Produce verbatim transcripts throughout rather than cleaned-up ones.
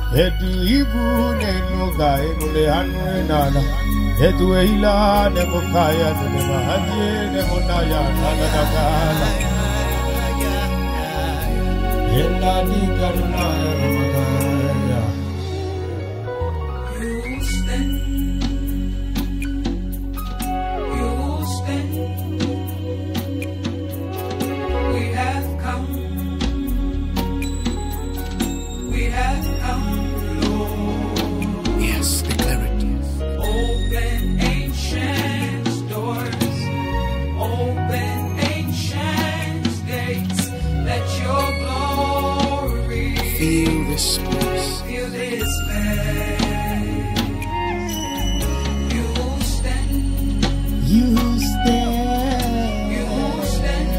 Edu ibu nenuga enule anu enala. Edu eila nemokaya nemahanye nemonaya nagadagala. Ela di karunaya nemagaya. You stand. You stand. We have come. We have come, Lord. Yes, declare it. Open ancient doors. Open ancient gates. Let your glory Feel this place. fill this place. You stand. You stand. You stand.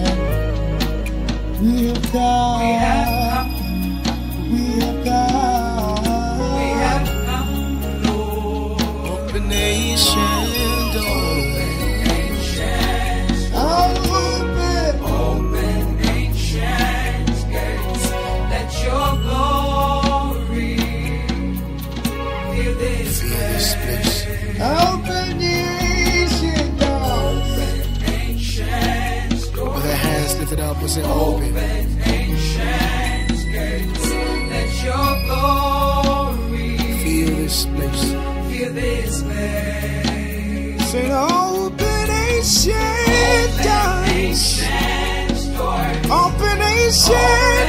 We have come. We have come. We have come. We have come, Lord. Open nation door. Ancient, Open. open ancient gates. Let your glory fill this Feel this place. Open the ancient doors. ancient With door. our hands lifted up, was it open? Open ancient gates. Let your glory Feel this place. fill this place. Say open ancient doors. Ancient doors. Open ancient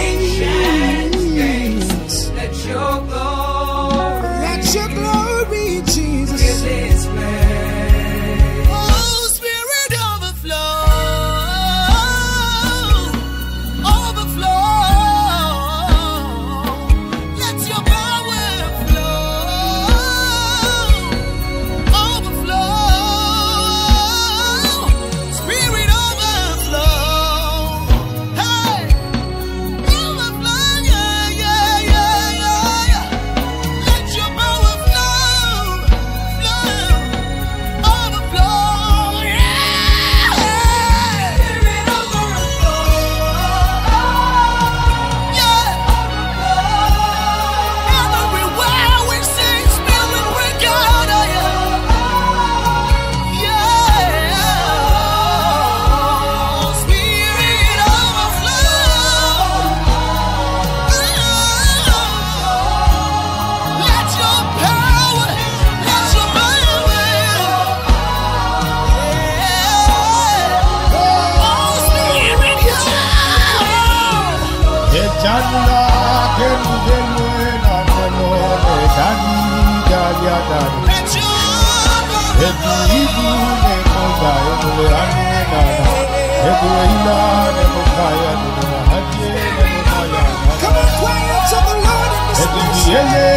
gates. Let your glory Let your glory, Jesus. fill this place. Oh, Spirit overflow. Overflow. Let your power flow. Overflow. Spirit overflow. Hey. Overflow. Yeah, yeah, yeah, yeah, yeah. Let your power flow. Flow. Overflow. Yeah. Spirit overflow. Yeah. Everywhere we sing, Spirit we gather. Yeah. Spirit overflow. Let your power, let your power. Oh, Spirit, yeah. Echanula kenubelwe na mono etani galiadani. Let your Edu ibu nenuga enule anu enala. Edu eila nemokaya nemahanye nemonaya. Come on, cry out to the Lord in this Edu place. yele